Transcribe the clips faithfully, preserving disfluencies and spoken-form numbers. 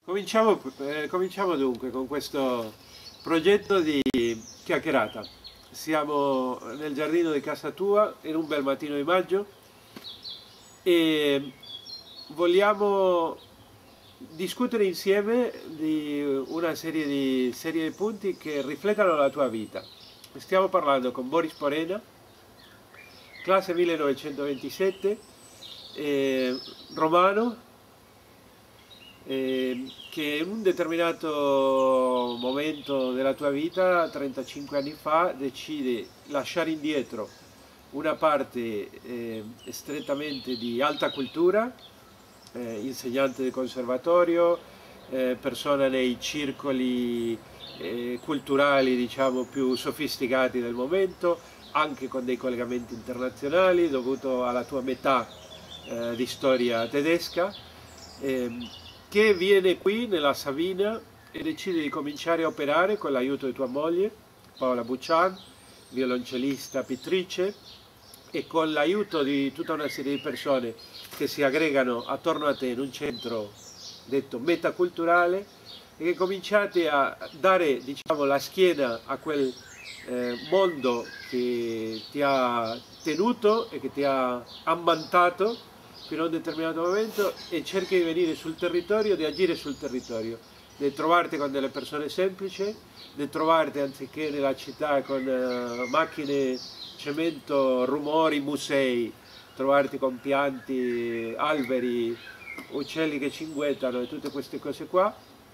Cominciamo, eh, cominciamo dunque con questo progetto di chiacchierata. Siamo nel giardino di casa tua in un bel mattino di maggio e vogliamo discutere insieme di una serie di, serie di punti che riflettano la tua vita. Stiamo parlando con Boris Porena, classe millenovecentoventisette, eh, romano, eh, che in un determinato momento della tua vita, trentacinque anni fa, decide lasciare indietro una parte eh, strettamente di alta cultura, eh, insegnante del conservatorio, eh, persona nei circoli eh, culturali diciamo più sofisticati del momento, anche con dei collegamenti internazionali dovuto alla tua metà eh, di storia tedesca, eh, che viene qui nella Savina e decide di cominciare a operare con l'aiuto di tua moglie, Paola Buccian, violoncellista, pittrice, e con l'aiuto di tutta una serie di persone che si aggregano attorno a te in un centro detto metaculturale e che cominciate a dare diciamo, la schiena a quel eh, mondo che ti ha tenuto e che ti ha ammantato fino a un determinato momento e cerchi di venire sul territorio, di agire sul territorio, di trovarti con delle persone semplici, di trovarti anziché nella città con uh, macchine, cemento, rumori, musei, trovarti con pianti, alberi, uccelli che cinguettano e tutte queste cose qua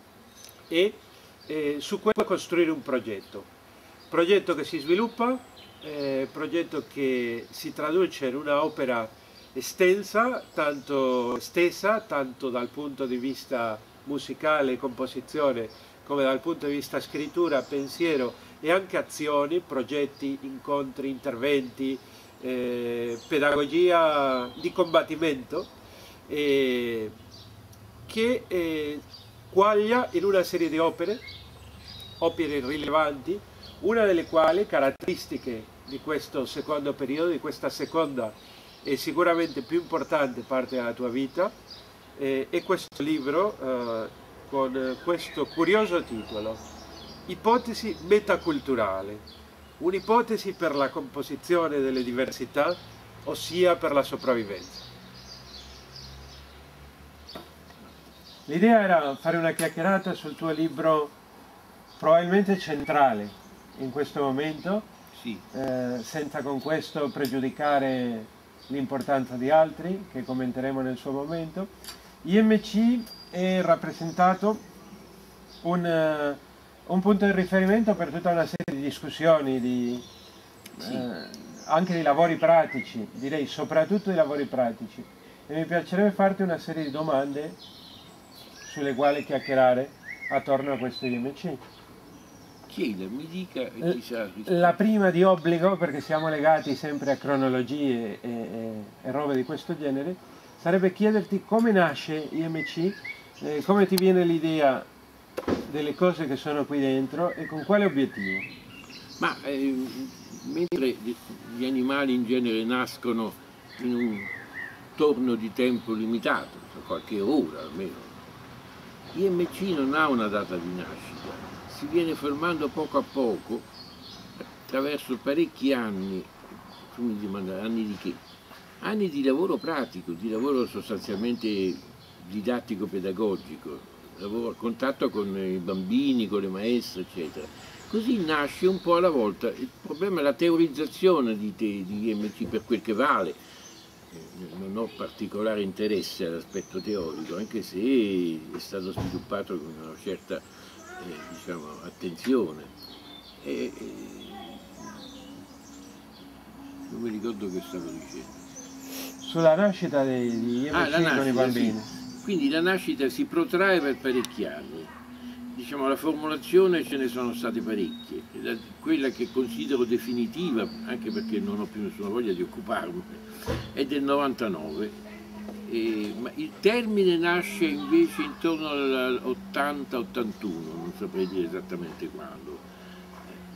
e eh, su quello costruire un progetto. Progetto che si sviluppa, eh, progetto che si traduce in un'opera estensa, tanto stessa, tanto dal punto di vista musicale e composizione, come dal punto di vista scrittura, pensiero e anche azioni, progetti, incontri, interventi, eh, pedagogia di combattimento, eh, che eh, quaglia in una serie di opere, opere rilevanti, una delle quali, caratteristiche di questo secondo periodo, di questa seconda e sicuramente più importante parte della tua vita, eh, è questo libro eh, con questo curioso titolo, Ipotesi metaculturale, un'ipotesi per la composizione delle diversità, ossia per la sopravvivenza. L'idea era fare una chiacchierata sul tuo libro probabilmente centrale in questo momento, sì. eh, senza con questo pregiudicare l'importanza di altri, che commenteremo nel suo momento. I M C è rappresentato un, uh, un punto di riferimento per tutta una serie di discussioni, di, sì. eh, anche di lavori pratici, direi soprattutto di lavori pratici. E mi piacerebbe farti una serie di domande sulle quali chiacchierare attorno a questo I M C. Chieda, mi dica e chi sa. La prima di obbligo, perché siamo legati sempre a cronologie e, e, e robe di questo genere, sarebbe chiederti come nasce I M C, eh, come ti viene l'idea delle cose che sono qui dentro e con quale obiettivo? Ma eh, mentre gli animali in genere nascono in un torno di tempo limitato, qualche ora almeno, I M C non ha una data di nascita. Si viene formando poco a poco attraverso parecchi anni, tu mi domanda anni di che? Anni di lavoro pratico, di lavoro sostanzialmente didattico-pedagogico, lavoro a contatto con i bambini, con le maestre, eccetera. Così nasce un po' alla volta. Il problema è la teorizzazione di, te, di I M C per quel che vale. Non ho particolare interesse all'aspetto teorico, anche se è stato sviluppato con una certa Eh, diciamo, attenzione. E, e, non mi ricordo che stavo dicendo. Sulla nascita di, di I M C ah, nascita, con i bambini. Sì. Quindi la nascita si protrae per parecchi anni. Diciamo, la formulazione ce ne sono state parecchie. La, quella che considero definitiva, anche perché non ho più nessuna voglia di occuparmi, è del novantanove. Eh, ma il termine nasce invece intorno all'ottanta ottantuno, non saprei dire esattamente quando.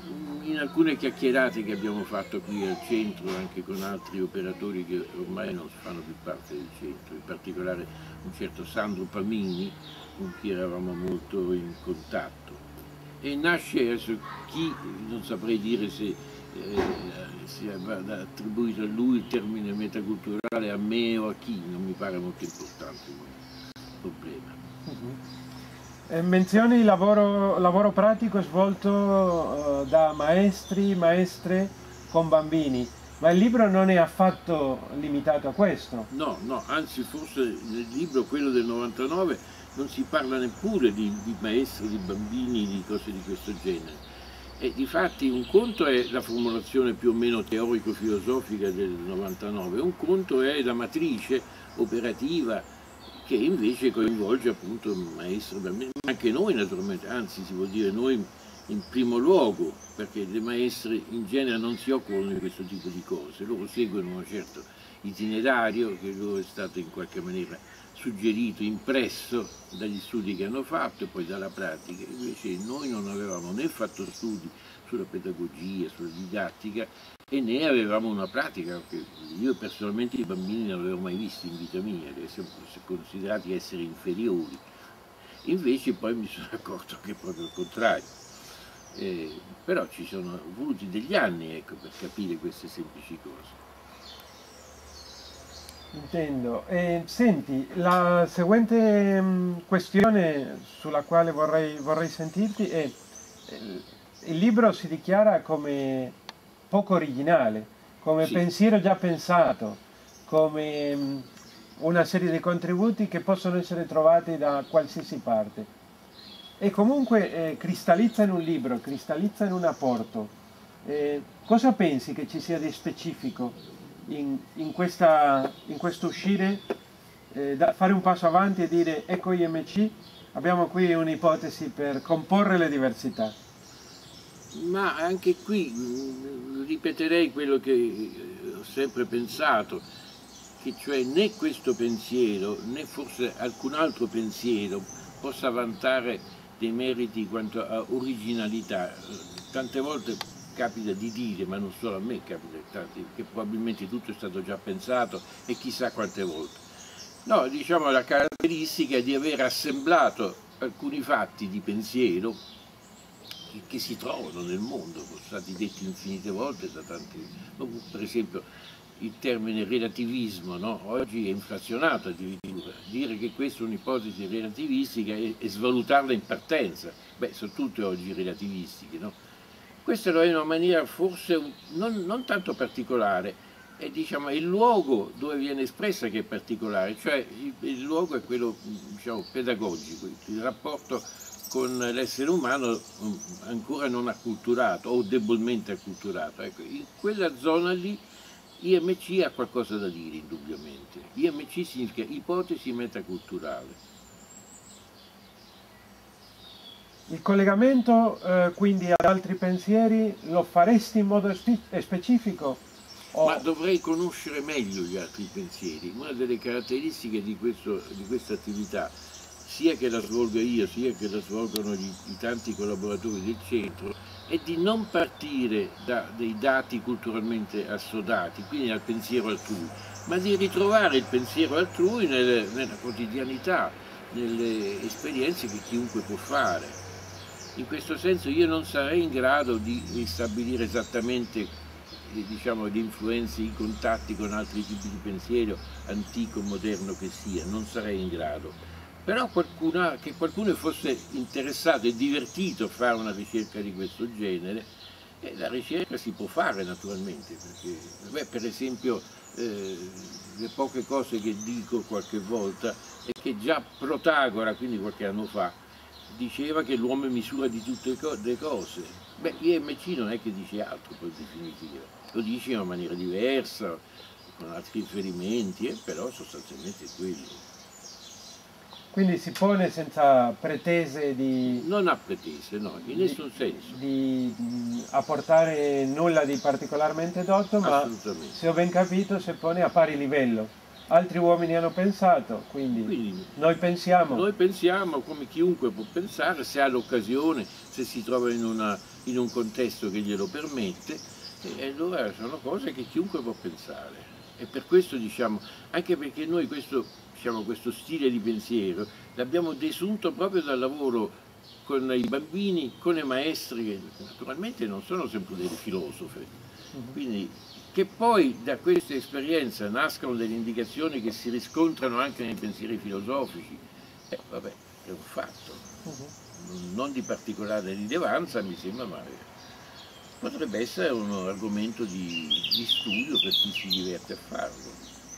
in alcune chiacchierate che abbiamo fatto qui al centro, anche con altri operatori che ormai non fanno più parte del centro, in particolare un certo Sandro Pamini, con cui eravamo molto in contatto. E nasce, adesso chi, non saprei dire se eh, sia attribuito a lui il termine metaculturale, a me o a chi, non mi pare molto importante il problema. Uh-huh. Eh, menzioni il lavoro, lavoro pratico svolto uh, da maestri, maestre con bambini, ma il libro non è affatto limitato a questo. No, no, anzi forse nel libro, quello del novantanove, non si parla neppure di, di maestri, di bambini, di cose di questo genere. E difatti un conto è la formulazione più o meno teorico-filosofica del novantanove, un conto è la matrice operativa che invece coinvolge appunto maestri e bambini, ma anche noi naturalmente, anzi si vuol dire noi in primo luogo, perché le maestre in genere non si occupano di questo tipo di cose, loro seguono un certo itinerario che loro è stato in qualche maniera suggerito, impresso dagli studi che hanno fatto e poi dalla pratica. Invece noi non avevamo né fatto studi sulla pedagogia, sulla didattica e né avevamo una pratica, perché io personalmente i bambini non avevo mai visti in vita mia, che siamo considerati essere inferiori. Invece poi mi sono accorto che è proprio il contrario. Eh, però ci sono voluti degli anni, ecco, per capire queste semplici cose. Intendo. E, senti, la seguente mh, questione sulla quale vorrei, vorrei sentirti è: il, il libro si dichiara come poco originale, come Sì. pensiero già pensato, come mh, una serie di contributi che possono essere trovati da qualsiasi parte. E comunque eh, cristallizza in un libro, cristallizza in un apporto. Eh, cosa pensi che ci sia di specifico in, in, questa, in questo uscire, eh, da fare un passo avanti e dire: ecco I M C, abbiamo qui un'ipotesi per comporre le diversità? Ma anche qui mh, ripeterei quello che eh, ho sempre pensato, che cioè né questo pensiero né forse alcun altro pensiero possa vantare dei meriti quanto a originalità. Tante volte capita di dire, ma non solo a me, capita che probabilmente tutto è stato già pensato e chissà quante volte. No, diciamo la caratteristica è di aver assemblato alcuni fatti di pensiero che, che si trovano nel mondo, sono stati detti infinite volte da tanti, per esempio il termine relativismo, no? Oggi è inflazionato addirittura, dire che questa è un'ipotesi relativistica e, e svalutarla in partenza, beh, sono tutte oggi relativistiche, no? Questa è una maniera forse non, non tanto particolare, è, diciamo, è il luogo dove viene espressa che è particolare, cioè il, il luogo è quello, diciamo, pedagogico, il rapporto con l'essere umano ancora non acculturato o debolmente acculturato. Ecco, in quella zona lì I M C ha qualcosa da dire indubbiamente. I M C significa ipotesi metaculturale. Il collegamento eh, quindi ad altri pensieri lo faresti in modo spe specifico? O... Ma dovrei conoscere meglio gli altri pensieri. Una delle caratteristiche di, questo, di questa attività, sia che la svolgo io, sia che la svolgono gli, i tanti collaboratori del centro, è di non partire da dei dati culturalmente assodati, quindi dal pensiero altrui, ma di ritrovare il pensiero altrui nelle, nella quotidianità, nelle esperienze che chiunque può fare. In questo senso io non sarei in grado di ristabilire esattamente, diciamo, le influenze, i contatti con altri tipi di pensiero, antico o moderno che sia, non sarei in grado. Però qualcuna, che qualcuno fosse interessato e divertito a fare una ricerca di questo genere, e la ricerca si può fare naturalmente, perché beh, per esempio eh, le poche cose che dico qualche volta è che già Protagora, quindi qualche anno fa, diceva che l'uomo è misura di tutte le cose. Beh, I M C non è che dice altro, poi definitiva, lo dice in una maniera diversa, con altri riferimenti, eh, però sostanzialmente è quello. Quindi si pone senza pretese di... Non ha pretese, no, in di, nessun senso. Di, di apportare nulla di particolarmente dotto, ma se ho ben capito si pone a pari livello. altri uomini hanno pensato, quindi, quindi noi pensiamo. Noi pensiamo come chiunque può pensare, se ha l'occasione, se si trova in, una, in un contesto che glielo permette, e allora sono cose che chiunque può pensare. E per questo diciamo, anche perché noi questo, diciamo, questo stile di pensiero l'abbiamo desunto proprio dal lavoro con i bambini, con i maestri, che naturalmente non sono sempre dei filosofi, quindi che poi da questa esperienza nascono delle indicazioni che si riscontrano anche nei pensieri filosofici, eh, vabbè, è un fatto, non di particolare rilevanza mi sembra, ma potrebbe essere un argomento di, di studio per chi si diverte a farlo.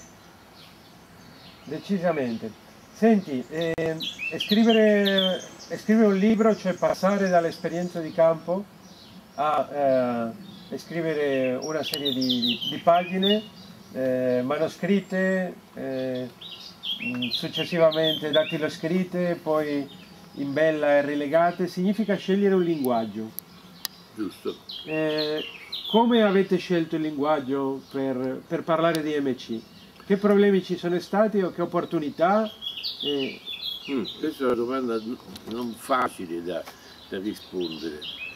Decisamente. Senti, eh, scrivere, scrivere un libro, cioè passare dall'esperienza di campo a eh, scrivere una serie di, di, di pagine eh, manoscritte, eh, successivamente dattiloscritte, poi in bella e rilegate, significa scegliere un linguaggio. Giusto. Eh, come avete scelto il linguaggio per, per parlare di M C? Che problemi ci sono stati o che opportunità? Eh... Mm, questa è una domanda non facile da, da rispondere,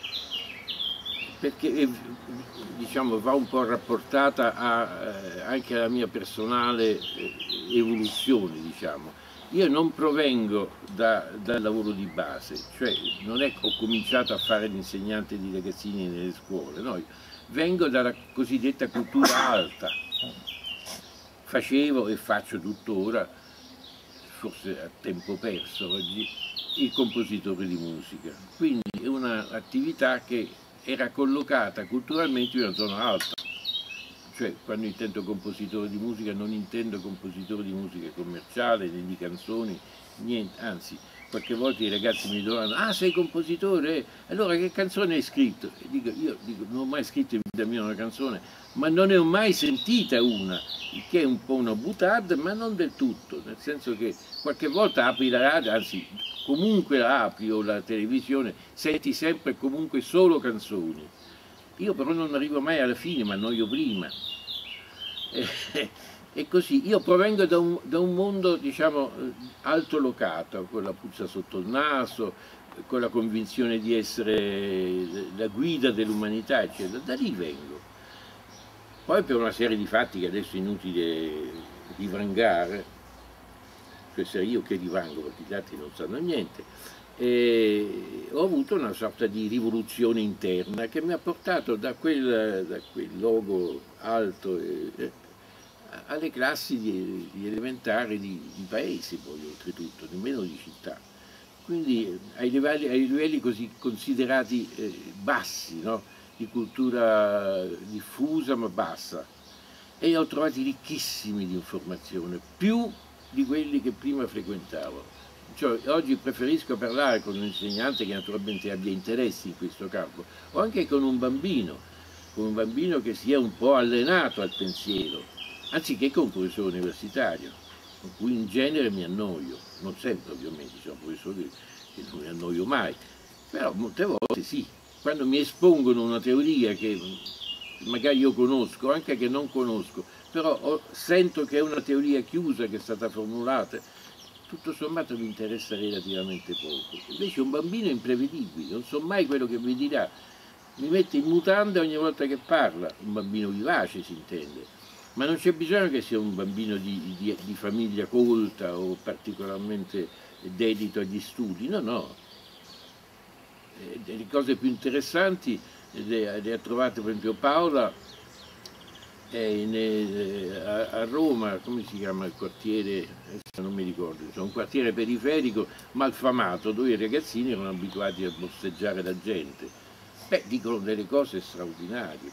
perché diciamo, va un po' rapportata a, eh, anche alla mia personale eh, evoluzione. Diciamo. Io non provengo da, dal lavoro di base, cioè non è che ho cominciato a fare l'insegnante di ragazzini nelle scuole, no, vengo dalla cosiddetta cultura alta. Facevo e faccio tuttora, forse a tempo perso oggi, il compositore di musica. Quindi è un'attività che era collocata culturalmente in una zona alta. Cioè, quando intendo compositore di musica non intendo compositore di musica commerciale, né di canzoni, niente, anzi, qualche volta i ragazzi mi domandano: ah, sei compositore? Allora che canzone hai scritto? E dico, io dico, non ho mai scritto in vita mia una canzone, ma non ne ho mai sentita una, il che è un po' una boutade, ma non del tutto, nel senso che qualche volta apri la radio, anzi, comunque la apri o la televisione, senti sempre e comunque solo canzoni. Io però non arrivo mai alla fine, ma annoio prima. E, e così, io provengo da un, da un mondo, diciamo, altolocato, con la puzza sotto il naso, con la convinzione di essere la guida dell'umanità, eccetera. Da lì vengo. Poi per una serie di fatti che adesso è inutile divrangare, cioè se io che divrango perché gli altri non sanno niente, e ho avuto una sorta di rivoluzione interna che mi ha portato da quel, da quel logo alto e, e, alle classi di, di elementari di, di paese, poi oltretutto, nemmeno di città. Quindi ai livelli, ai livelli così considerati eh, bassi, no? Di cultura diffusa ma bassa. E li ho trovati ricchissimi di informazione, più di quelli che prima frequentavo. Cioè, oggi preferisco parlare con un insegnante che naturalmente abbia interessi in questo campo, o anche con un bambino, con un bambino che sia un po' allenato al pensiero, anziché con un professore universitario, con cui in genere mi annoio, non sempre ovviamente, sono professori che non mi annoio mai, però molte volte sì, quando mi espongono una teoria che magari io conosco, anche che non conosco, però ho, sento che è una teoria chiusa che è stata formulata, tutto sommato mi interessa relativamente poco. Invece un bambino è imprevedibile, non so mai quello che mi dirà, mi mette in mutande ogni volta che parla, un bambino vivace si intende, ma non c'è bisogno che sia un bambino di, di, di famiglia colta o particolarmente dedito agli studi, no, no. E le cose più interessanti le, le ha trovate per esempio Paola in, a, a Roma, come si chiama il quartiere, adesso non mi ricordo, insomma, un quartiere periferico malfamato dove i ragazzini erano abituati a bosseggiare la gente. Beh, dicono delle cose straordinarie.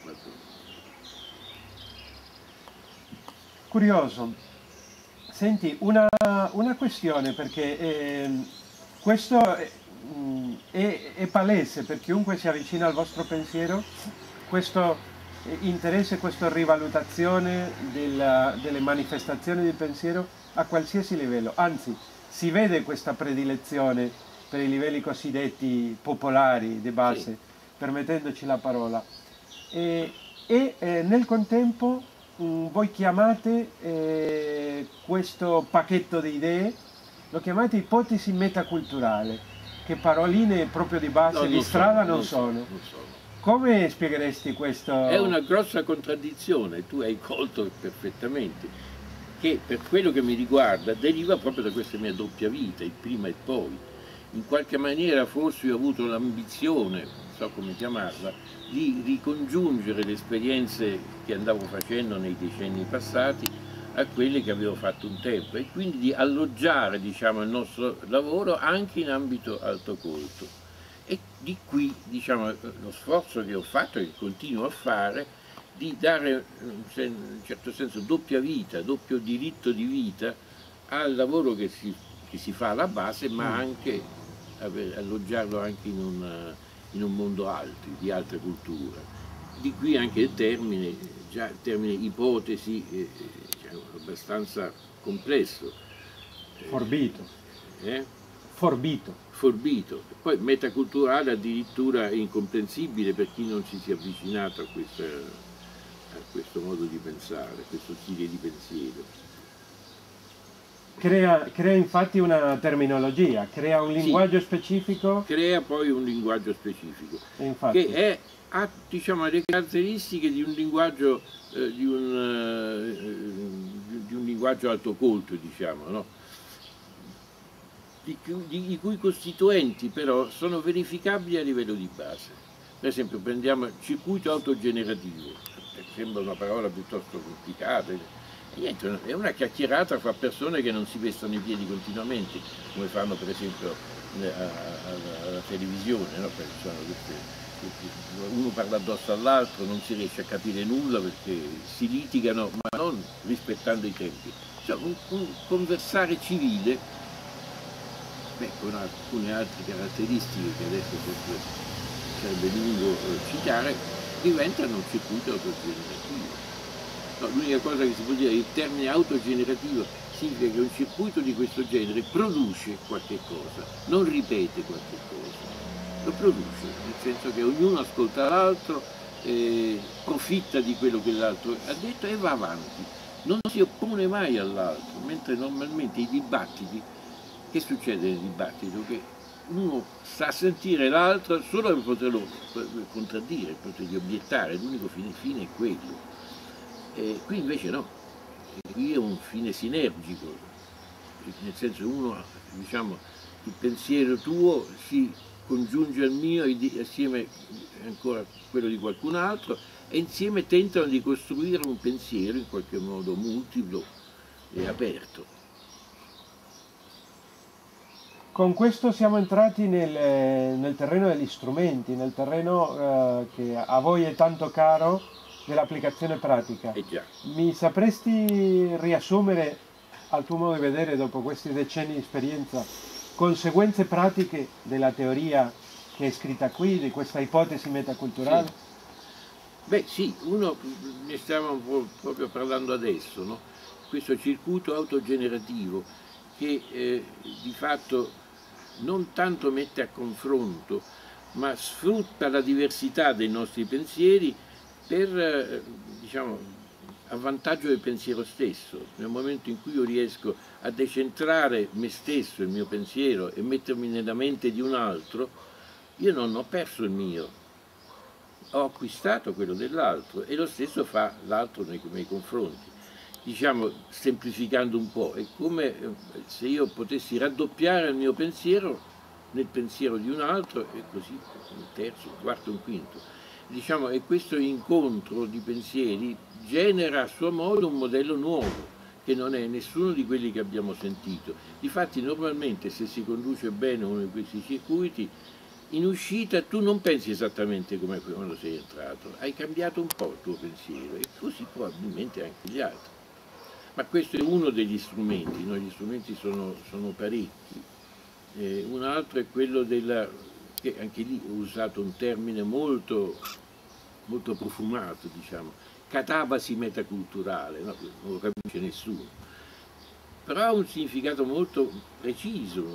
Curioso. Senti, una, una questione, perché eh, questo è, è, è palese per chiunque si avvicina al vostro pensiero, questo interesse, questa rivalutazione della, delle manifestazioni del pensiero a qualsiasi livello, anzi si vede questa predilezione per i livelli cosiddetti popolari di base, sì, permettendoci la parola, e, e eh, nel contempo mm, voi chiamate eh, questo pacchetto di idee, lo chiamate ipotesi metaculturale, che paroline proprio di base No, di non strada sono, non non sono. sono, non sono. Come spiegheresti questo? È una grossa contraddizione, tu hai colto perfettamente, che per quello che mi riguarda deriva proprio da questa mia doppia vita, il prima e il poi. In qualche maniera forse io ho avuto l'ambizione, non so come chiamarla, di ricongiungere le esperienze che andavo facendo nei decenni passati a quelle che avevo fatto un tempo e quindi di alloggiare, diciamo, il nostro lavoro anche in ambito altocolto. E di qui, diciamo, lo sforzo che ho fatto e che continuo a fare di dare in un certo senso doppia vita, doppio diritto di vita al lavoro che si, che si fa alla base, ma anche aver, alloggiarlo anche in un, in un mondo altro, di altre culture. Di qui anche il termine, già il termine ipotesi, eh, è abbastanza complesso. Forbito. Eh? Forbito. Forbito. Poi metaculturale addirittura è incomprensibile per chi non ci si è avvicinato a, questa, a questo modo di pensare, a questo stile di pensiero. Crea, crea infatti una terminologia, crea un linguaggio sì, specifico. Crea poi un linguaggio specifico, infatti. che è, ha diciamo, le caratteristiche di un linguaggio, eh, di, un, eh, di un linguaggio altocolto, diciamo, no? Di, di, i cui costituenti però sono verificabili a livello di base. Per esempio prendiamo il circuito autogenerativo, che sembra una parola piuttosto complicata, e niente, è una chiacchierata fra persone che non si vestono i piedi continuamente, come fanno per esempio alla, alla televisione, no? Sono queste, uno parla addosso all'altro, non si riesce a capire nulla perché si litigano, ma non rispettando i tempi. Cioè un, un conversare civile, beh, con alcune altre caratteristiche che adesso forse sarebbe lungo citare, diventano un circuito autogenerativo. No, l'unica cosa che si può dire è che il termine autogenerativo significa che un circuito di questo genere produce qualche cosa, non ripete qualche cosa, lo produce, nel senso che ognuno ascolta l'altro, eh, profitta di quello che l'altro ha detto e va avanti, non si oppone mai all'altro, mentre normalmente i dibattiti, che succede nel dibattito? Che uno sa sentire l'altro solo per poterlo contraddire, per potergli obiettare, l'unico fine, fine è quello. E qui invece no, qui è un fine sinergico, nel senso uno, diciamo, il pensiero tuo si congiunge al mio assieme ancora a quello di qualcun altro e insieme tentano di costruire un pensiero in qualche modo multiplo e aperto. Con questo siamo entrati nel, nel terreno degli strumenti, nel terreno eh, che a voi è tanto caro, dell'applicazione pratica. Eh già. Mi sapresti riassumere, al tuo modo di vedere, dopo questi decenni di esperienza, conseguenze pratiche della teoria che è scritta qui, di questa ipotesi metaculturale? Sì. Beh sì, uno, ne stiamo proprio parlando adesso, no? Questo circuito autogenerativo che eh, di fatto non tanto mette a confronto, ma sfrutta la diversità dei nostri pensieri per, eh, diciamo, a vantaggio del pensiero stesso. Nel momento in cui io riesco a decentrare me stesso, il mio pensiero, e mettermi nella mente di un altro, io non ho perso il mio, ho acquistato quello dell'altro e lo stesso fa l'altro nei miei confronti. Diciamo, semplificando un po', è come se io potessi raddoppiare il mio pensiero nel pensiero di un altro e così un terzo, un quarto, un quinto. Diciamo, e questo incontro di pensieri genera a suo modo un modello nuovo, che non è nessuno di quelli che abbiamo sentito. Difatti normalmente se si conduce bene uno di questi circuiti, in uscita tu non pensi esattamente come quando sei entrato, hai cambiato un po' il tuo pensiero e così probabilmente anche gli altri. Ma questo è uno degli strumenti, no? Gli strumenti sono, sono parecchi. Eh, un altro è quello della, che anche lì ho usato un termine molto, molto profumato, diciamo, catabasi metaculturale, no? Non lo capisce nessuno, però ha un significato molto preciso,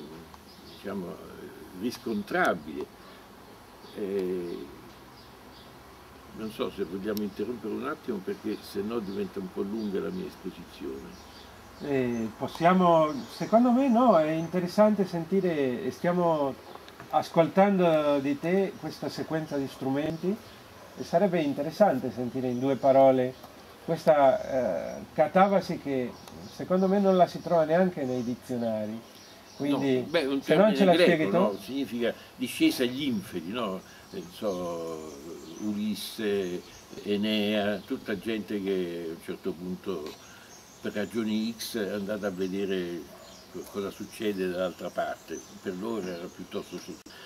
diciamo, riscontrabile. Eh, non so se vogliamo interrompere un attimo perché se no diventa un po' lunga la mia esposizione. Eh, possiamo, secondo me no, è interessante sentire, stiamo ascoltando di te questa sequenza di strumenti e sarebbe interessante sentire in due parole questa eh, catavasi che secondo me non la si trova neanche nei dizionari. Quindi, no, beh, un se non ce la greco, spieghi tu? no? Significa discesa agli inferi, no? Non so, Ulisse, Enea, tutta gente che a un certo punto per ragioni X è andata a vedere cosa succede dall'altra parte. Per loro era piuttosto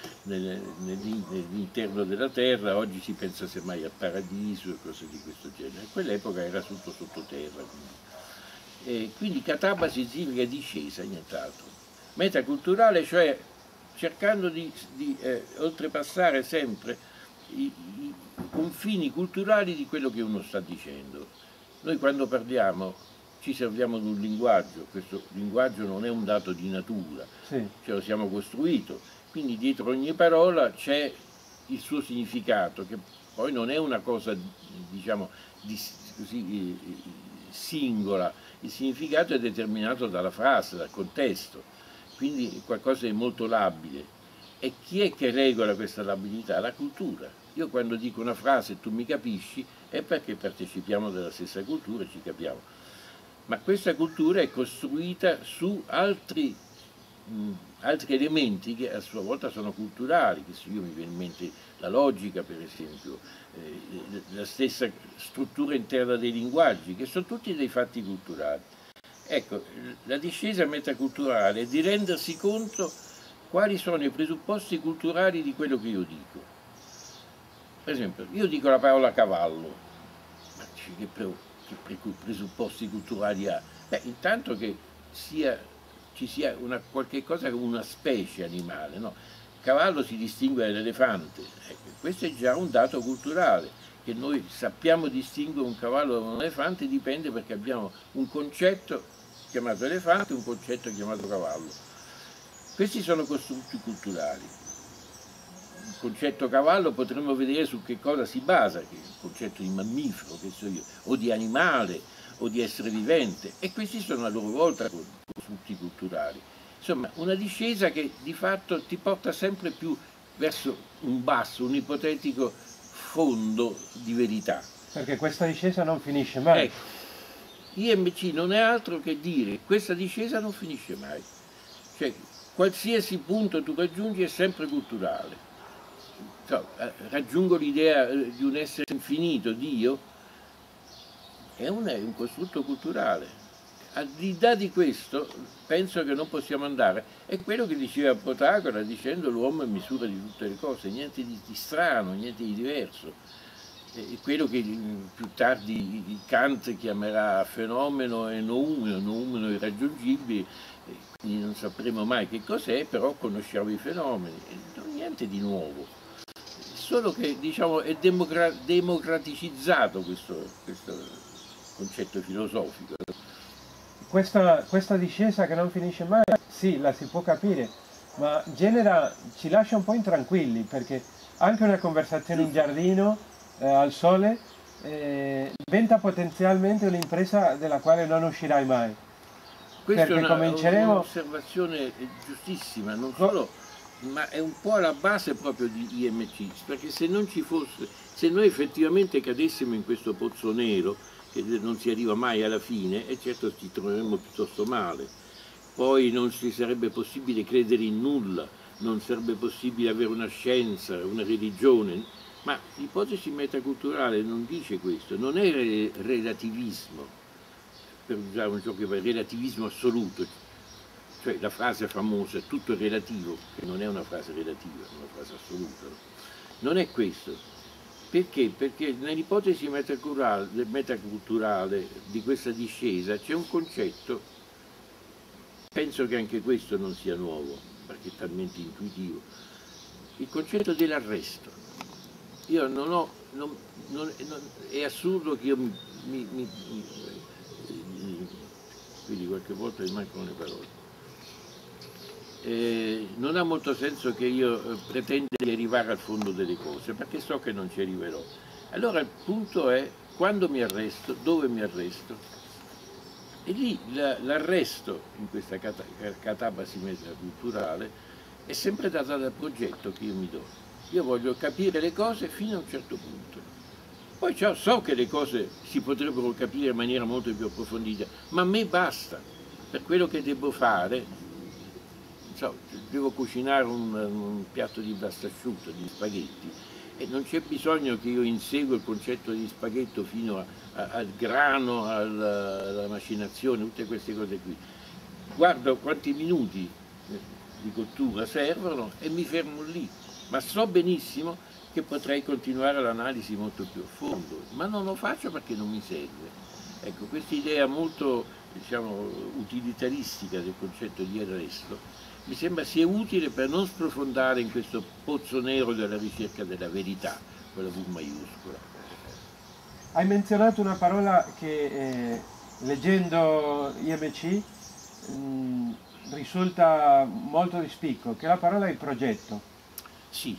nell'interno della terra, oggi si pensa semmai al paradiso e cose di questo genere. In quell'epoca era tutto sottoterra. Quindi, e quindi catabasi significa discesa, nient'altro. Metaculturale, cioè cercando di, di eh, oltrepassare sempre i, i confini culturali di quello che uno sta dicendo. Noi quando parliamo ci serviamo di un linguaggio, questo linguaggio non è un dato di natura, sì. Ce lo siamo costruito, quindi dietro ogni parola c'è il suo significato, che poi non è una cosa, diciamo, di, così, singola, il significato è determinato dalla frase, dal contesto, quindi qualcosa di molto labile. E chi è che regola questa labilità? La cultura. Io quando dico una frase e tu mi capisci è perché partecipiamo della stessa cultura e ci capiamo. Ma questa cultura è costruita su altri, mh, altri elementi che a sua volta sono culturali, che se io mi viene in mente la logica per esempio, eh, la stessa struttura interna dei linguaggi, che sono tutti dei fatti culturali. Ecco, la discesa metaculturale è di rendersi conto quali sono i presupposti culturali di quello che io dico. Per esempio, io dico la parola cavallo, ma che presupposti culturali ha? Beh, intanto che sia, ci sia una, qualche cosa come una specie animale, no? Il cavallo si distingue dall'elefante, ecco, questo è già un dato culturale, che noi sappiamo distinguere un cavallo da un elefante dipende perché abbiamo un concetto chiamato elefante e un concetto chiamato cavallo. Questi sono costrutti culturali. Il concetto cavallo potremmo vedere su che cosa si basa, che è il concetto di mammifero, che so io, o di animale, o di essere vivente, e questi sono a loro volta costrutti culturali. Insomma, una discesa che di fatto ti porta sempre più verso un basso, un ipotetico fondo di verità. Perché questa discesa non finisce mai. Ecco, I M C non è altro che dire questa discesa non finisce mai. Cioè, qualsiasi punto tu raggiungi è sempre culturale. So, raggiungo l'idea di un essere infinito, Dio, è un, è un costrutto culturale. Al di là di questo, penso che non possiamo andare. È quello che diceva Protagora, dicendo l'uomo è misura di tutte le cose, niente di, di strano, niente di diverso. È quello che più tardi Kant chiamerà fenomeno e noumeno, noumeno irraggiungibile, quindi non sapremo mai che cos'è, però conosciamo i fenomeni, niente di nuovo. Solo che diciamo, è democra democraticizzato questo, questo concetto filosofico. Questa, questa discesa che non finisce mai, sì, la si può capire, ma genera, ci lascia un po' intranquilli, perché anche una conversazione in giardino, eh, al sole, eh, diventa potenzialmente un'impresa della quale non uscirai mai. Questa perché è cominceremo... un'osservazione giustissima, non solo, ma è un po' alla base proprio di I M C, perché se non ci fosse, se noi effettivamente cadessimo in questo pozzo nero, che non si arriva mai alla fine, e certo ci troveremmo piuttosto male. Poi non ci sarebbe possibile credere in nulla, non sarebbe possibile avere una scienza, una religione, ma l'ipotesi metaculturale non dice questo, non è relativismo, per usare un gioco di relativismo assoluto, cioè la frase famosa tutto è relativo, che non è una frase relativa, è una frase assoluta, no? Non è questo. Perché? Perché nell'ipotesi metaculturale, metaculturale di questa discesa c'è un concetto, penso che anche questo non sia nuovo, perché è talmente intuitivo, il concetto dell'arresto. Io non ho, non, non, non, è assurdo che io mi, mi, mi, mi quindi qualche volta mi mancano le parole. Eh, non ha molto senso che io eh, pretenda di arrivare al fondo delle cose, perché so che non ci arriverò. Allora il punto è quando mi arresto, dove mi arresto. E lì l'arresto in questa catabasi metaculturale è sempre data dal progetto che io mi do. Io voglio capire le cose fino a un certo punto. Poi so che le cose si potrebbero capire in maniera molto più approfondita, ma a me basta. Per quello che devo fare, so, devo cucinare un, un piatto di pasta asciutta, di spaghetti, e non c'è bisogno che io insegua il concetto di spaghetto fino a, a, al grano, alla, alla macinazione, tutte queste cose qui. Guardo quanti minuti di cottura servono e mi fermo lì, ma so benissimo che potrei continuare l'analisi molto più a fondo, ma non lo faccio perché non mi serve. Ecco, questa idea molto, diciamo, utilitaristica del concetto di arresto mi sembra sia utile per non sprofondare in questo pozzo nero della ricerca della verità, con la V maiuscola. Hai menzionato una parola che eh, leggendo I M C mh, risulta molto di spicco, che è la parola il progetto. Sì,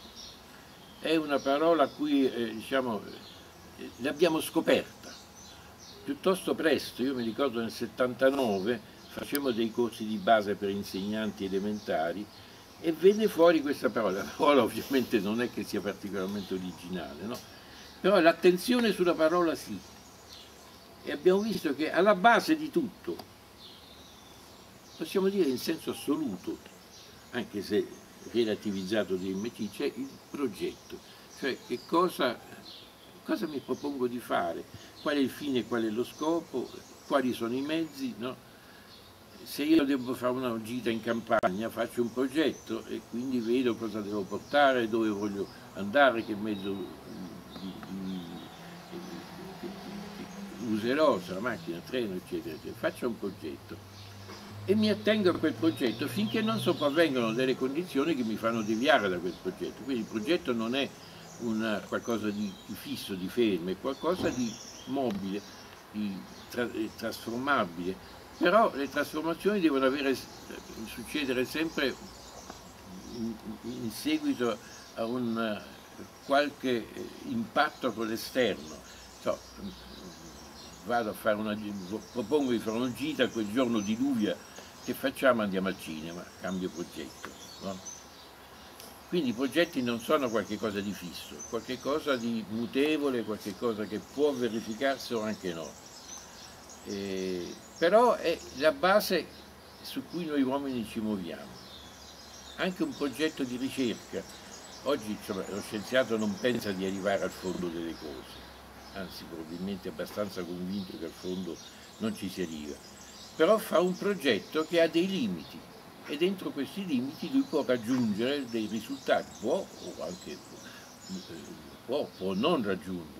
è una parola a cui eh, diciamo, eh, l'abbiamo scoperta piuttosto presto. Io mi ricordo nel settantanove facevamo dei corsi di base per insegnanti elementari e venne fuori questa parola. La parola ovviamente non è che sia particolarmente originale, no? Però l'attenzione sulla parola sì. E abbiamo visto che alla base di tutto, possiamo dire in senso assoluto, anche se relativizzato di M C, c'è il progetto, cioè che cosa, cosa mi propongo di fare, qual è il fine, qual è lo scopo, quali sono i mezzi, no? Se io devo fare una gita in campagna faccio un progetto e quindi vedo cosa devo portare, dove voglio andare, che mezzo di, di, di, userò, se la macchina, il treno, eccetera, eccetera. Faccio un progetto e mi attengo a quel progetto finché non sopravvengono delle condizioni che mi fanno deviare da quel progetto. Quindi il progetto non è una, qualcosa di, di fisso, di fermo, è qualcosa di mobile, di tra, trasformabile. Però le trasformazioni devono avere, succedere sempre in, in seguito a un qualche impatto con l'esterno. So, vado a fare una, propongo di fare una gita, quel giorno diluvia, che facciamo? Andiamo al cinema, cambio progetto. No? Quindi i progetti non sono qualcosa di fisso, qualcosa di mutevole, qualcosa che può verificarsi o anche no. Eh, però è la base su cui noi uomini ci muoviamo. Anche un progetto di ricerca, oggi insomma, lo scienziato non pensa di arrivare al fondo delle cose, anzi probabilmente è abbastanza convinto che al fondo non ci si arriva, però fa un progetto che ha dei limiti e dentro questi limiti lui può raggiungere dei risultati, può o anche può, può non raggiungere.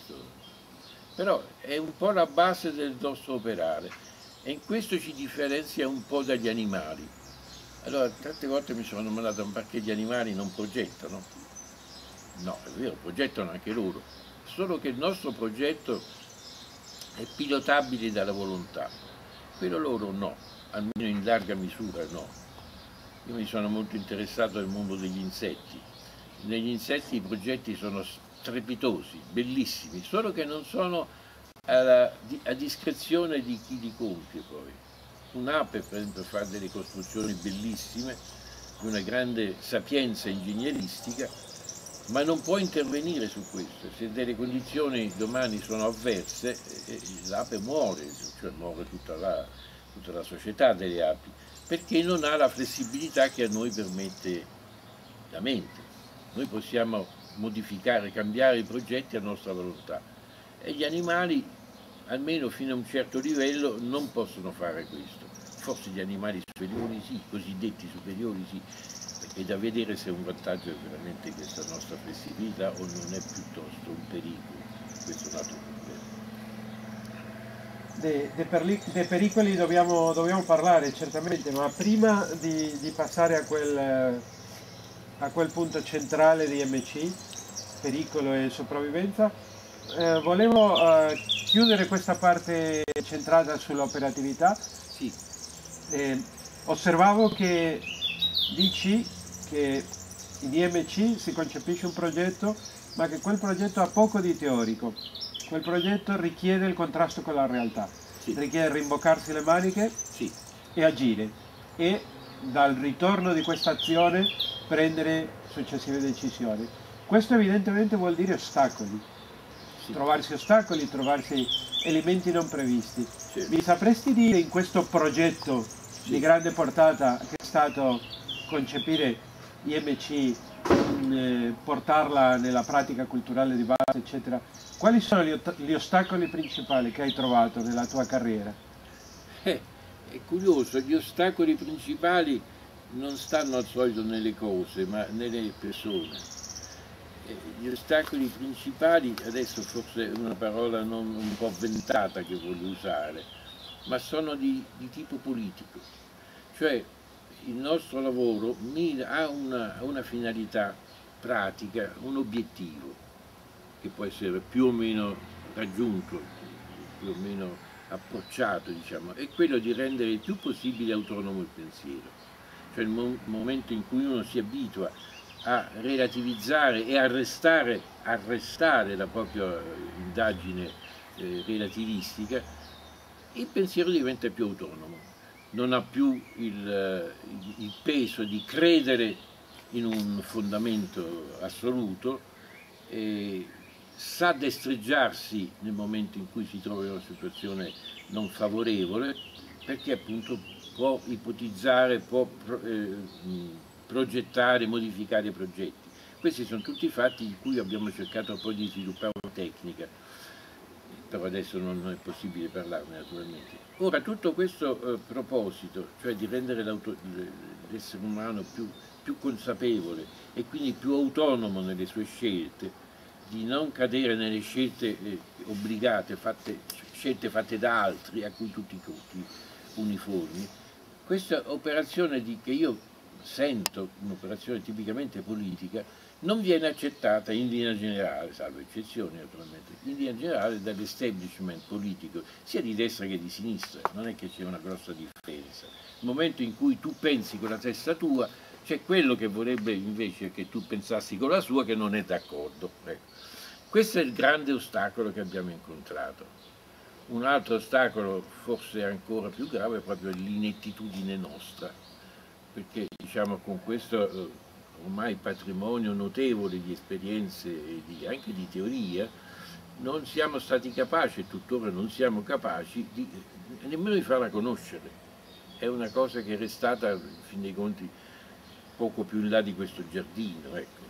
Però è un po' la base del nostro operare e in questo ci differenzia un po' dagli animali. Allora, tante volte mi sono domandato perché gli animali non progettano. No, è vero, progettano anche loro, solo che il nostro progetto è pilotabile dalla volontà, quello loro no, almeno in larga misura no. Io mi sono molto interessato al mondo degli insetti. Negli insetti i progetti sono strepitosi, bellissimi, solo che non sono alla, a discrezione di chi li compie poi. Un'ape per esempio fa delle costruzioni bellissime, di una grande sapienza ingegneristica, ma non può intervenire su questo. Se delle condizioni domani sono avverse, l'ape muore, cioè muore tutta la, tutta la società delle api, perché non ha la flessibilità che a noi permette la mente. Noi possiamo modificare, cambiare i progetti a nostra volontà e gli animali, almeno fino a un certo livello, non possono fare questo. Forse gli animali superiori sì, cosiddetti superiori sì, è da vedere se un vantaggio è veramente questa nostra flessibilità o non è piuttosto un pericolo. Questo è un altro problema. Dei pericoli dobbiamo, dobbiamo parlare certamente, ma prima di, di passare a quel, a quel punto centrale di M C, pericolo e sopravvivenza, eh, volevo eh, chiudere questa parte centrata sull'operatività. Sì. Eh, osservavo che dici che in I M C si concepisce un progetto, ma che quel progetto ha poco di teorico. Quel progetto richiede il contrasto con la realtà, sì. richiede rimboccarsi le maniche sì. e agire, e dal ritorno di questa azione prendere successive decisioni. Questo evidentemente vuol dire ostacoli, sì. trovarsi ostacoli, trovarsi elementi non previsti. Sì. Mi sapresti dire in questo progetto sì. di grande portata che è stato concepire I M C, eh, portarla nella pratica culturale di base, eccetera, quali sono gli, gli ostacoli principali che hai trovato nella tua carriera? Eh, è curioso, gli ostacoli principali non stanno al solito nelle cose, ma nelle persone. Eh, gli ostacoli principali, adesso forse è una parola non un po' ventata che voglio usare, ma sono di, di tipo politico. Cioè, il nostro lavoro ha una, una finalità pratica, un obiettivo che può essere più o meno raggiunto, più o meno approcciato, diciamo, è quello di rendere il più possibile autonomo il pensiero. Cioè il mo momento in cui uno si abitua a relativizzare e a restare, a restare la propria indagine eh, relativistica, il pensiero diventa più autonomo. Non ha più il, il peso di credere in un fondamento assoluto, e sa destreggiarsi nel momento in cui si trova in una situazione non favorevole, perché appunto può ipotizzare, può eh, progettare, modificare i progetti. Questi sono tutti fatti di cui abbiamo cercato poi di sviluppare una tecnica, però adesso non è possibile parlarne naturalmente. Ora, tutto questo eh, proposito, cioè di rendere l'essere umano più, più consapevole e quindi più autonomo nelle sue scelte, di non cadere nelle scelte eh, obbligate, fatte, scelte fatte da altri, a cui tutti i tutti uniformi, questa operazione di, che io sento un'operazione tipicamente politica, non viene accettata in linea generale, salvo eccezioni naturalmente, in linea generale dall'establishment politico, sia di destra che di sinistra, non è che c'è una grossa differenza. Nel momento in cui tu pensi con la testa tua, c'è quello che vorrebbe invece che tu pensassi con la sua, che non è d'accordo. Ecco. Questo è il grande ostacolo che abbiamo incontrato. Un altro ostacolo, forse ancora più grave, è proprio l'inettitudine nostra, perché diciamo con questo eh, ormai patrimonio notevole di esperienze e di, anche di teoria, non siamo stati capaci, e tuttora non siamo capaci, di, nemmeno di farla conoscere. È una cosa che è restata, in fin dei conti, poco più in là di questo giardino. Ecco.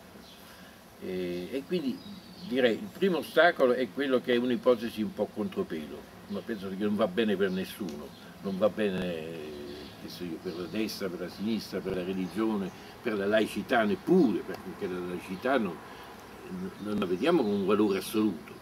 E, e quindi direi il primo ostacolo è quello che è un'ipotesi un po' contropelo, ma penso che non va bene per nessuno, non va bene io, per la destra, per la sinistra, per la religione, per la laicità neppure, perché la laicità non, non la vediamo come un valore assoluto,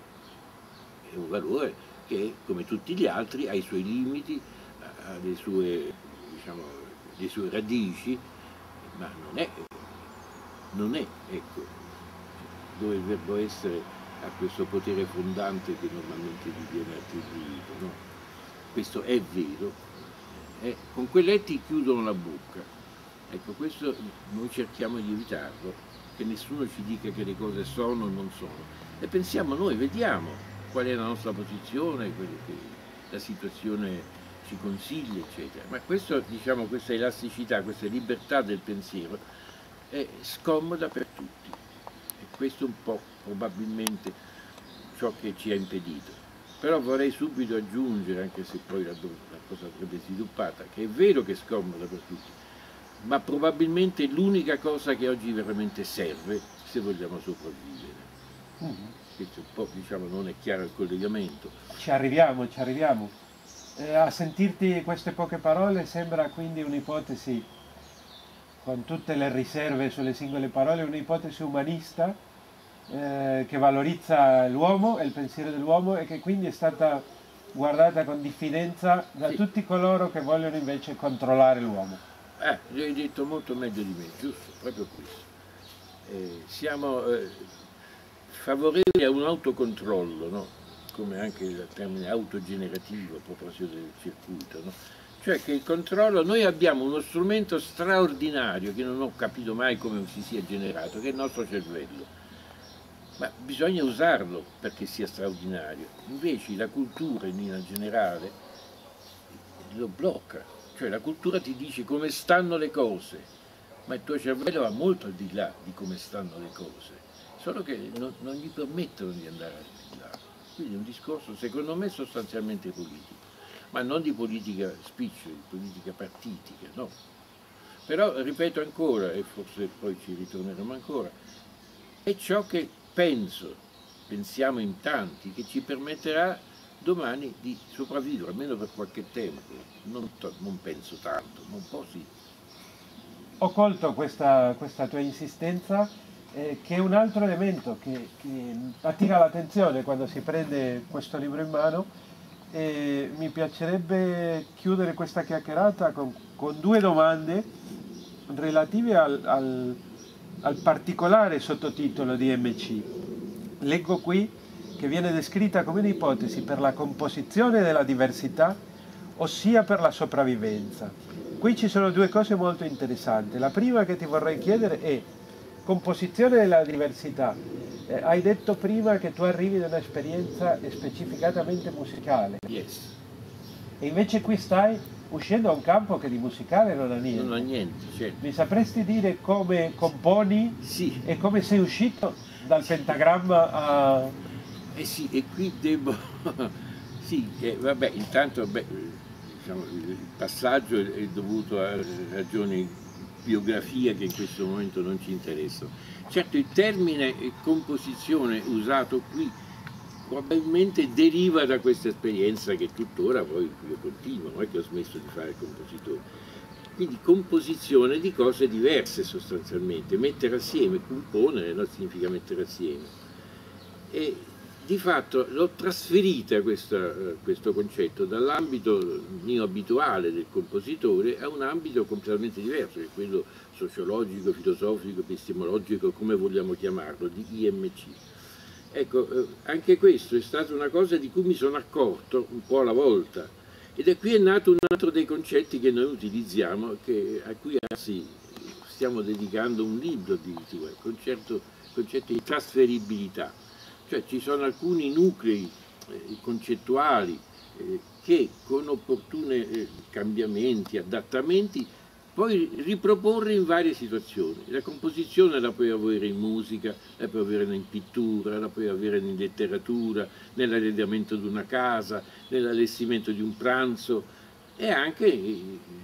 è un valore che come tutti gli altri ha i suoi limiti, ha le sue, diciamo, le sue radici, ma non è, non è, ecco, dove il verbo essere ha questo potere fondante che normalmente gli viene attribuito, no? Questo è vero. Eh, con quelle ti chiudono la bocca. Ecco, questo noi cerchiamo di evitarlo, che nessuno ci dica che le cose sono o non sono. E pensiamo noi, vediamo qual è la nostra posizione, quello che la situazione ci consiglia, eccetera. Ma questo, diciamo, questa elasticità, questa libertà del pensiero è scomoda per tutti. E questo è un po' probabilmente ciò che ci ha impedito. Però vorrei subito aggiungere, anche se poi la, la cosa andrebbe sviluppata, che è vero che è scomoda per tutti, ma probabilmente è l'unica cosa che oggi veramente serve se vogliamo sopravvivere. Mm-hmm. Questo un po', diciamo, non è chiaro il collegamento. Ci arriviamo, ci arriviamo. Eh, a sentirti queste poche parole sembra quindi un'ipotesi, con tutte le riserve sulle singole parole, un'ipotesi umanista, Eh, che valorizza l'uomo e il pensiero dell'uomo, e che quindi è stata guardata con diffidenza da sì. tutti coloro che vogliono invece controllare l'uomo. Eh, l'hai detto molto meglio di me, giusto, proprio questo. Eh, siamo eh, favorevoli a un autocontrollo, no? Come anche il termine autogenerativo a proposito del circuito, no? Cioè che il controllo, noi abbiamo uno strumento straordinario che non ho capito mai come si sia generato, che è il nostro cervello, ma bisogna usarlo perché sia straordinario. Invece la cultura in linea generale lo blocca, cioè la cultura ti dice come stanno le cose, ma il tuo cervello va molto al di là di come stanno le cose, solo che non, non gli permettono di andare al di là. Quindi è un discorso secondo me sostanzialmente politico, ma non di politica spiccia, di politica partitica, no. Però ripeto ancora, e forse poi ci ritorneremo ancora, è ciò che penso, pensiamo in tanti, che ci permetterà domani di sopravvivere, almeno per qualche tempo. Non, non penso tanto, ma un po' sì. Ho colto questa, questa tua insistenza, eh, che è un altro elemento che, che attira l'attenzione quando si prende questo libro in mano. E mi piacerebbe chiudere questa chiacchierata con, con due domande relative al, al, al particolare sottotitolo di M C. Leggo qui che viene descritta come un'ipotesi per la composizione della diversità, ossia per la sopravvivenza. Qui ci sono due cose molto interessanti. La prima che ti vorrei chiedere è composizione della diversità. Eh, hai detto prima che tu arrivi da un'esperienza specificatamente musicale. Yes. E invece qui stai uscendo da un campo che di musicale non ha niente. Non ha niente, certo. Mi sapresti dire come componi? Sì. E come sei uscito dal pentagramma a... Eh sì, e qui devo... sì, eh, vabbè, intanto beh, diciamo, il passaggio è dovuto a ragioni biografia che in questo momento non ci interessano. Certo, il termine composizione usato qui probabilmente deriva da questa esperienza che tuttora poi io continuo, non è che ho smesso di fare il compositore. Quindi composizione di cose diverse sostanzialmente, mettere assieme, componere non significa mettere assieme. E di fatto l'ho trasferita questa, questo concetto dall'ambito mio abituale del compositore a un ambito completamente diverso, che è quello sociologico, filosofico, epistemologico, come vogliamo chiamarlo, di I M C. Ecco, anche questo è stata una cosa di cui mi sono accorto un po' alla volta, ed è qui è nato un altro dei concetti che noi utilizziamo, che, a cui anzi stiamo dedicando un libro addirittura, il concetto, concetto di trasferibilità. Cioè ci sono alcuni nuclei eh, concettuali eh, che con opportuni eh, cambiamenti, adattamenti, puoi riproporre in varie situazioni. La composizione la puoi avere in musica, la puoi avere in pittura, la puoi avere in letteratura, nell'arredamento di una casa, nell'allestimento di un pranzo e anche eh,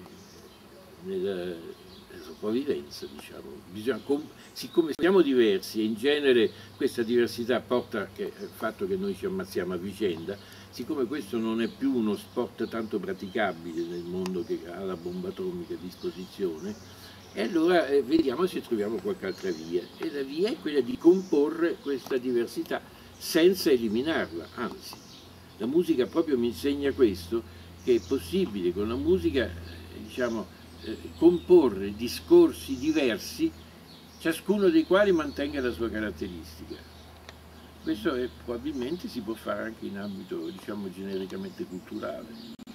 nella sopravvivenza, diciamo. Bisogna, siccome siamo diversi e in genere questa diversità porta al fatto che noi ci ammazziamo a vicenda, siccome questo non è più uno sport tanto praticabile nel mondo che ha la bomba atomica a disposizione, e allora eh, vediamo se troviamo qualche altra via, e la via è quella di comporre questa diversità senza eliminarla, anzi la musica proprio mi insegna questo, che è possibile con la musica diciamo eh, comporre discorsi diversi, ciascuno dei quali mantenga la sua caratteristica. Questo è, probabilmente si può fare anche in ambito, diciamo, genericamente culturale.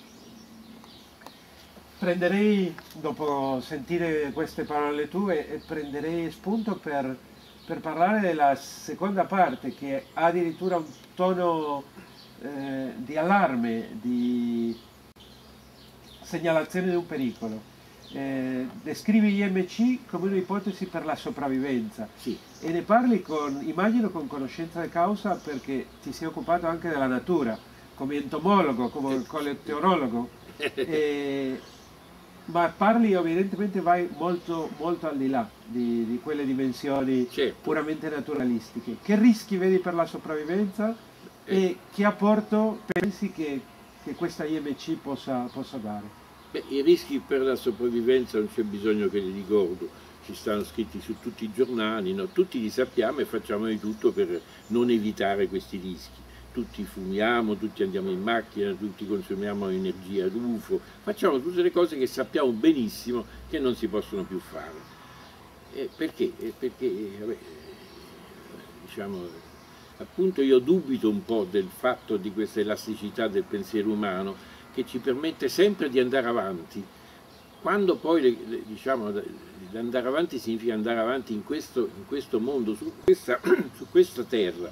Prenderei, dopo sentire queste parole tue, e prenderei spunto per, per parlare della seconda parte, che ha addirittura un tono eh, di allarme, di segnalazione di un pericolo. Eh, descrivi I M C come un'ipotesi per la sopravvivenza, sì. E ne parli con, immagino, con conoscenza di causa, perché ti sei occupato anche della natura, come entomologo, come, come teorologo, e, ma parli, evidentemente vai molto, molto al di là di, di quelle dimensioni, certo, puramente naturalistiche. Che rischi vedi per la sopravvivenza eh. e che apporto pensi che, che questa I M C possa, possa dare? Beh, i rischi per la sopravvivenza non c'è bisogno che li ricordo, ci stanno scritti su tutti i giornali, no? Tutti li sappiamo e facciamo di tutto per non evitare questi rischi. Tutti fumiamo, tutti andiamo in macchina, tutti consumiamo energia ad U F O, facciamo tutte le cose che sappiamo benissimo che non si possono più fare. E perché? Perché vabbè, diciamo, appunto io dubito un po' del fatto di questa elasticità del pensiero umano, che ci permette sempre di andare avanti. Quando poi, le, le, diciamo, andare avanti significa andare avanti in questo, in questo mondo, su questa, su questa terra.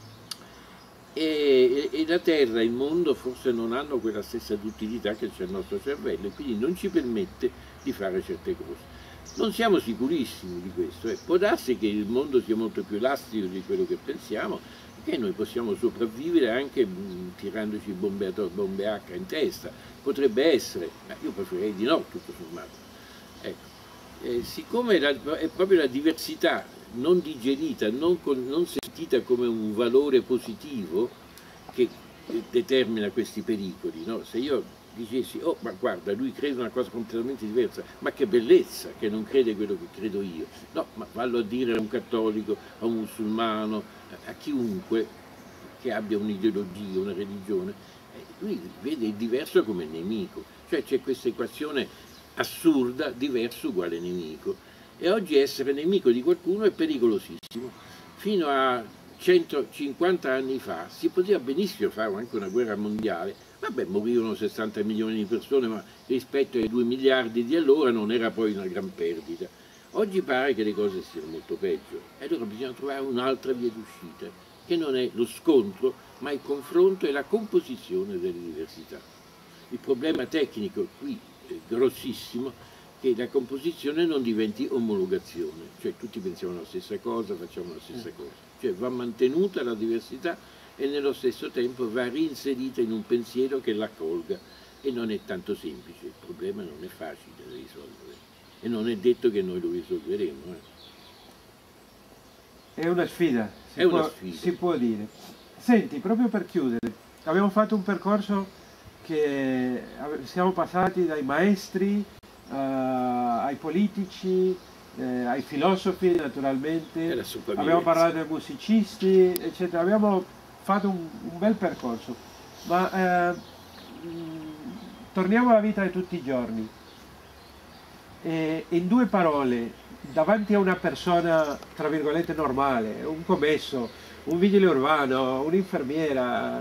E, e, e la terra e il mondo forse non hanno quella stessa duttilità che c'è il nostro cervello e quindi non ci permette di fare certe cose. Non siamo sicurissimi di questo, eh. Può darsi che il mondo sia molto più elastico di quello che pensiamo, che noi possiamo sopravvivere anche mh, tirandoci bombe, bombe acca in testa, potrebbe essere, ma io preferirei di no, tutto sommato. Ecco. Eh, siccome la, è proprio la diversità non digerita, non, con, non sentita come un valore positivo che determina questi pericoli, no? Se io dicessi, oh ma guarda, lui crede una cosa completamente diversa, ma che bellezza che non crede quello che credo io, no, ma vallo a dire a un cattolico, a un musulmano, a chiunque che abbia un'ideologia, una religione, lui vede il diverso come nemico, cioè c'è questa equazione assurda, diverso uguale nemico, e oggi essere nemico di qualcuno è pericolosissimo. Fino a centocinquanta anni fa si poteva benissimo fare anche una guerra mondiale, vabbè, morirono sessanta milioni di persone, ma rispetto ai due miliardi di allora non era poi una gran perdita. Oggi pare che le cose siano molto peggio, e allora bisogna trovare un'altra via d'uscita, che non è lo scontro, ma il confronto e la composizione delle diversità. Il problema tecnico qui è grossissimo, che la composizione non diventi omologazione, cioè tutti pensiamo la stessa cosa, facciamo la stessa cosa, cioè va mantenuta la diversità e nello stesso tempo va reinserita in un pensiero che l'accolga, e non è tanto semplice, il problema non è facile da risolvere e non è detto che noi lo risolveremo. Eh. È una sfida, si, è può, una sfida. si può dire. Senti, proprio per chiudere, abbiamo fatto un percorso che siamo passati dai maestri uh, ai politici, eh, ai filosofi naturalmente, abbiamo parlato dei musicisti, eccetera, abbiamo fatto un, un bel percorso, ma eh, torniamo alla vita di tutti i giorni. E in due parole, davanti a una persona tra virgolette normale, un commesso, un vigile urbano, un'infermiera,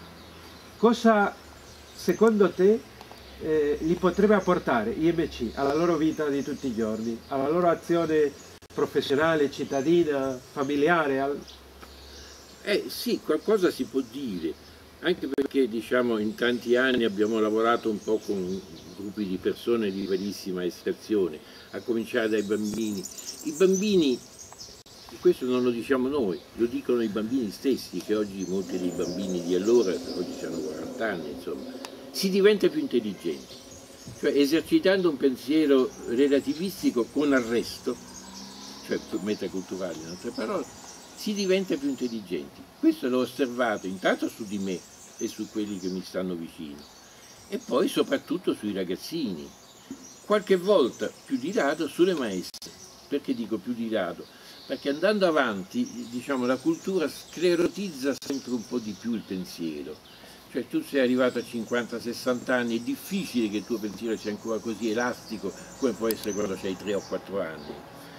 cosa secondo te eh, gli potrebbe apportare I M C alla loro vita di tutti i giorni, alla loro azione professionale, cittadina, familiare? Al... Eh sì, qualcosa si può dire, anche perché diciamo in tanti anni abbiamo lavorato un po' con gruppi di persone di varissima estrazione, a cominciare dai bambini. I bambini, questo non lo diciamo noi, lo dicono i bambini stessi, che oggi molti dei bambini di allora, oggi hanno quaranta anni, insomma, si diventa più intelligenti, cioè esercitando un pensiero relativistico con arresto, cioè metaculturale in altre parole, si diventa più intelligenti. Questo l'ho osservato intanto su di me e su quelli che mi stanno vicino, e poi soprattutto sui ragazzini, qualche volta più di rado sulle maestre. Perché dico più di rado? Perché andando avanti, diciamo, la cultura sclerotizza sempre un po' di più il pensiero, cioè tu sei arrivato a cinquanta sessanta anni, è difficile che il tuo pensiero sia ancora così elastico come può essere quando hai tre o quattro anni.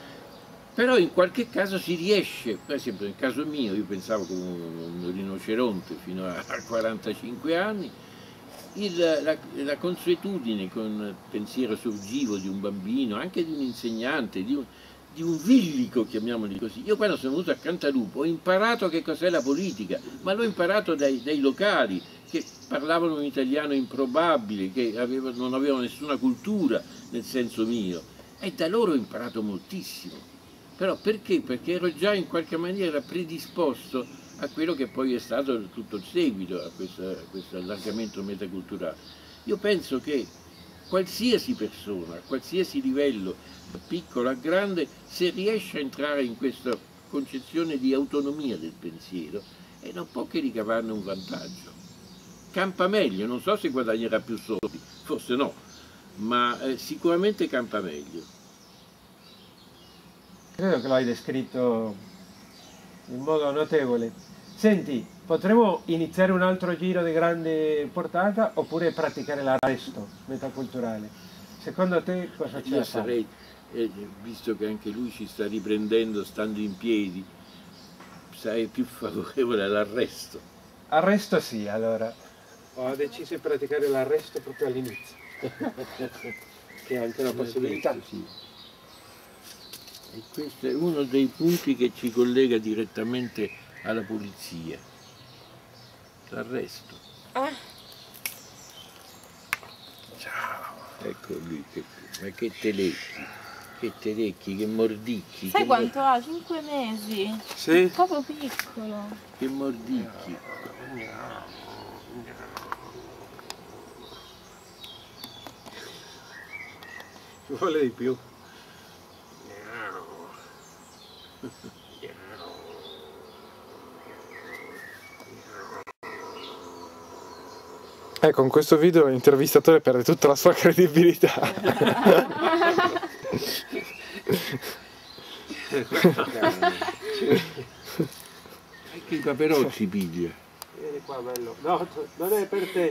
Però in qualche caso si riesce, per esempio nel caso mio, io pensavo come un, un rinoceronte fino a quarantacinque anni, il, la, la consuetudine con il pensiero sorgivo di un bambino, anche di un insegnante, di un, di un villico, chiamiamoli così. Io quando sono venuto a Cantalupo ho imparato che cos'è la politica, ma l'ho imparato dai, dai locali, che parlavano un italiano improbabile, che aveva, non avevano nessuna cultura nel senso mio, e da loro ho imparato moltissimo. Però perché? Perché ero già in qualche maniera predisposto a quello che poi è stato tutto il seguito a questo, a questo allargamento metaculturale. Io penso che qualsiasi persona, a qualsiasi livello, da piccolo a grande, se riesce a entrare in questa concezione di autonomia del pensiero, e non può che ricavarne un vantaggio. Campa meglio, non so se guadagnerà più soldi, forse no, ma eh, sicuramente campa meglio. Credo che l'hai descritto in modo notevole. Senti, potremmo iniziare un altro giro di grande portata oppure praticare l'arresto metaculturale? Secondo te cosa c'è? Io sarei, eh, visto che anche lui ci sta riprendendo stando in piedi, sarei più favorevole all'arresto. Arresto sì, allora. ho deciso di praticare l'arresto proprio all'inizio, che è anche una possibilità. Sì. E questo è uno dei punti che ci collega direttamente alla polizia, l'arresto. Ah. Ciao. Ecco lì, che, ma che telecchi, che telecchi, che mordicchi. Sai che quanto ha? Cinque mesi. Sì? È proprio piccolo. Che mordicchi. Ci vuole di più. Eh, con questo video l'intervistatore perde tutta la sua credibilità. Anche i paperozzi piglia. Vieni qua, bello. No, non è per te.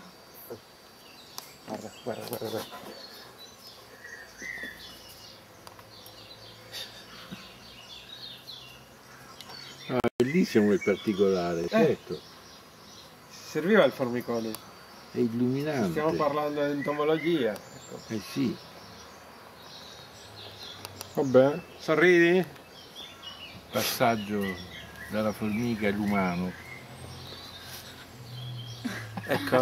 Guarda, guarda, guarda, guarda. Ah, bellissimo il particolare, Eh. certo. Serviva il formicone. È illuminante. Stiamo parlando di entomologia. Ecco. Eh sì. Vabbè. Sorridi? Passaggio dalla formica all'umano. Ecco.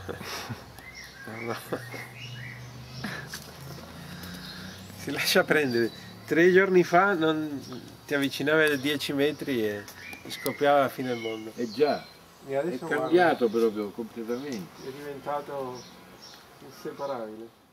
Si lascia prendere. Tre giorni fa non ti avvicinavi a dieci metri e scoppiava la fine del mondo. Eh già, E è adesso cambiato proprio completamente. guarda, è diventato inseparabile.